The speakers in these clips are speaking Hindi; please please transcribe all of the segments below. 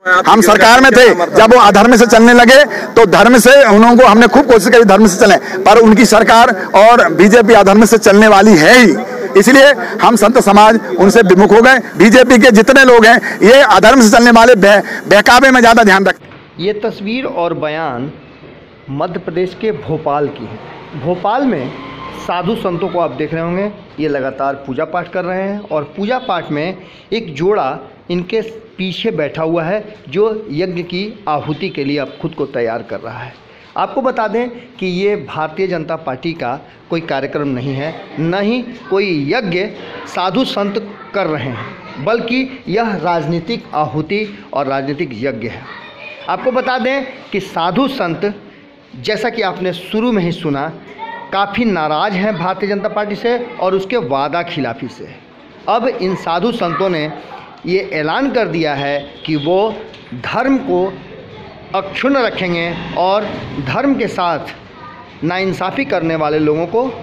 हम सरकार में थे, जब वो अधर्म से चलने लगे तो धर्म से उन्होंने हमने खूब कोशिश करी धर्म से चले, पर उनकी सरकार और बीजेपी अधर्म से चलने वाली है ही। इसलिए हम संत समाज उनसे विमुख हो गए। बीजेपी के जितने लोग हैं ये अधर्म से चलने वाले बहकावे में ज़्यादा ध्यान रखते हैं। ये तस्वीर और बयान मध्य प्रदेश के भोपाल की है। भोपाल में साधु संतों को आप देख रहे होंगे, ये लगातार पूजा पाठ कर रहे हैं और पूजा पाठ में एक जोड़ा इनके पीछे बैठा हुआ है जो यज्ञ की आहुति के लिए अब खुद को तैयार कर रहा है। आपको बता दें कि ये भारतीय जनता पार्टी का कोई कार्यक्रम नहीं है, न ही कोई यज्ञ साधु संत कर रहे हैं, बल्कि यह राजनीतिक आहुति और राजनीतिक यज्ञ है। आपको बता दें कि साधु संत, जैसा कि आपने शुरू में ही सुना, काफ़ी नाराज़ हैं भारतीय जनता पार्टी से और उसके वादा खिलाफी से। अब इन साधु संतों ने ये ऐलान कर दिया है कि वो धर्म को अक्षुण्ण रखेंगे और धर्म के साथ नाइंसाफ़ी करने वाले लोगों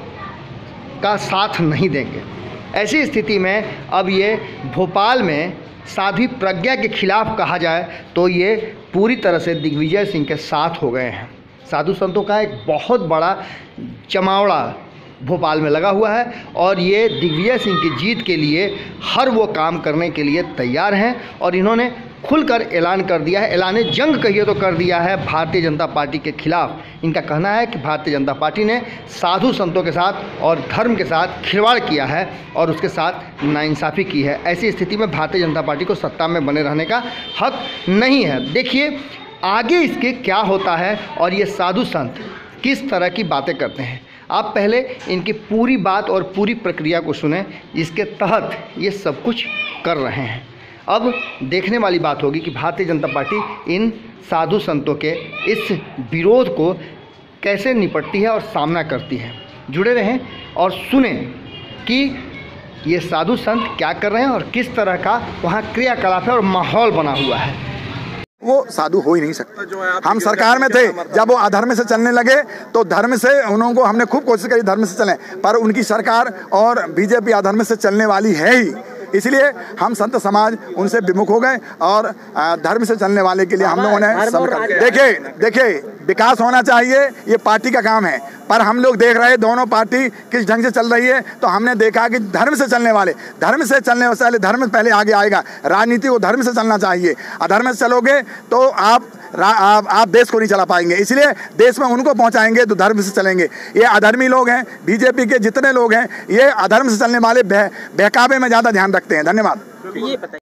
का साथ नहीं देंगे। ऐसी स्थिति में अब ये भोपाल में साध्वी प्रज्ञा के खिलाफ कहा जाए तो ये पूरी तरह से दिग्विजय सिंह के साथ हो गए हैं। साधु संतों का एक बहुत बड़ा जमावड़ा भोपाल में लगा हुआ है और ये दिग्विजय सिंह की जीत के लिए हर वो काम करने के लिए तैयार हैं और इन्होंने खुलकर ऐलान कर दिया है, ऐलान जंग कहिए तो कर दिया है भारतीय जनता पार्टी के खिलाफ। इनका कहना है कि भारतीय जनता पार्टी ने साधु संतों के साथ और धर्म के साथ खिलवाड़ किया है और उसके साथ नाइंसाफ़ी की है। ऐसी स्थिति में भारतीय जनता पार्टी को सत्ता में बने रहने का हक नहीं है। देखिए आगे इसके क्या होता है और ये साधु संत किस तरह की बातें करते हैं। आप पहले इनकी पूरी बात और पूरी प्रक्रिया को सुने, इसके तहत ये सब कुछ कर रहे हैं। अब देखने वाली बात होगी कि भारतीय जनता पार्टी इन साधु संतों के इस विरोध को कैसे निपटती है और सामना करती है। जुड़े रहें और सुने कि ये साधु संत क्या कर रहे हैं और किस तरह का वहाँ क्रियाकलाप है और माहौल बना हुआ है। वो साधु हो ही नहीं सकते। हम सरकार में थे, जब वो अधर्म से चलने लगे तो धर्म से उन्होंने हमने खूब कोशिश करी धर्म से चलें, पर उनकी सरकार और बीजेपी अधर्म से चलने वाली है ही। इसलिए हम संत समाज उनसे विमुख हो गए और धर्म से चलने वाले के लिए हम लोगों ने देखिए विकास होना चाहिए, ये पार्टी का काम है, पर हम लोग देख रहे हैं दोनों पार्टी किस ढंग से चल रही है। तो हमने देखा कि धर्म से चलने वाले धर्म पहले आगे आएगा। राजनीति को धर्म से चलना चाहिए। अधर्म से चलोगे तो आप देश को नहीं चला पाएंगे। इसलिए देश में उनको पहुंचाएंगे तो धर्म से चलेंगे। ये अधर्मी लोग हैं, बीजेपी के जितने लोग हैं ये अधर्म से चलने वाले बहकावे में ज़्यादा ध्यान रखते हैं। धन्यवाद।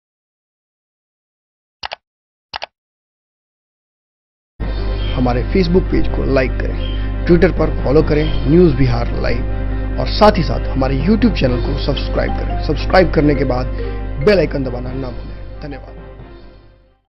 हमारे फेसबुक पेज को लाइक करें, ट्विटर पर फॉलो करें न्यूज़ बिहार लाइव और साथ ही साथ हमारे यूट्यूब चैनल को सब्सक्राइब करें। सब्सक्राइब करने के बाद बेल आइकन दबाना ना भूलें। धन्यवाद।